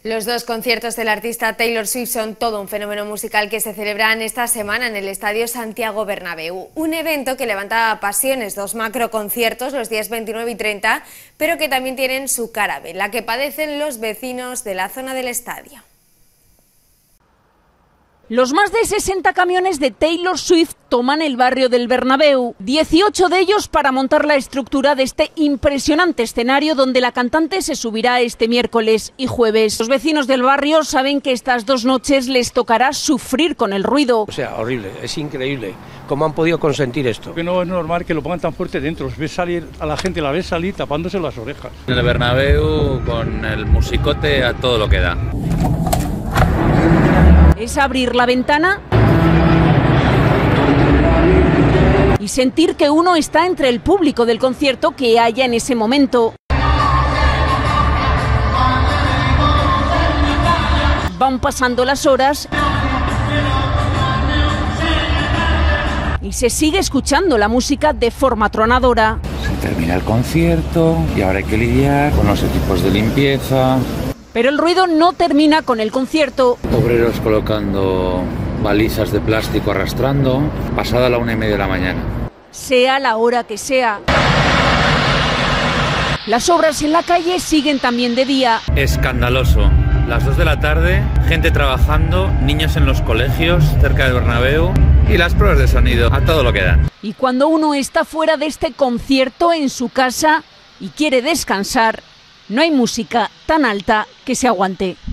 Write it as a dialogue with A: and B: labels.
A: Los dos conciertos del artista Taylor Swift son todo un fenómeno musical que se celebran esta semana en el Estadio Santiago Bernabéu. Un evento que levanta pasiones, dos macroconciertos los días 29 y 30, pero que también tienen su cara B, la que padecen los vecinos de la zona del estadio.
B: Los más de 60 camiones de Taylor Swift toman el barrio del Bernabéu, 18 de ellos para montar la estructura de este impresionante escenario donde la cantante se subirá este miércoles y jueves. Los vecinos del barrio saben que estas dos noches les tocará sufrir con el ruido.
C: O sea, horrible, es increíble. ¿Cómo han podido consentir esto?
D: Que no es normal que lo pongan tan fuerte dentro. Ves salir a la gente, la ves salir tapándose las orejas.
E: En el Bernabéu con el musicote a todo lo que da.
B: Es abrir la ventana y sentir que uno está entre el público del concierto que haya en ese momento. Van pasando las horas y se sigue escuchando la música de forma atronadora.
F: Se termina el concierto y ahora hay que lidiar con los equipos de limpieza.
B: Pero el ruido no termina con el concierto.
F: Obreros colocando balizas de plástico arrastrando, pasada la 1:30 de la mañana.
B: Sea la hora que sea. Las obras en la calle siguen también de día.
E: Escandaloso. Las 2 de la tarde, gente trabajando, niños en los colegios cerca del Bernabéu y las pruebas de sonido a todo lo que dan.
B: Y cuando uno está fuera de este concierto en su casa y quiere descansar, no hay música tan alta que se aguante.